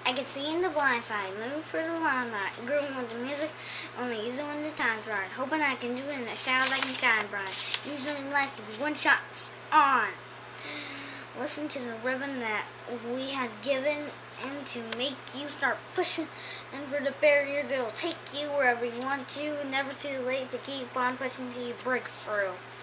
I can see in the blind side, move for the limelight, grooving with the music, only using when the time's right. Hoping I can do it in the shadows I can shine bright. Usually life is one shots on. Listen to the rhythm that we have given and to make you start pushing and for the barriers that will take you wherever you want to. Never too late to keep on pushing till you break through.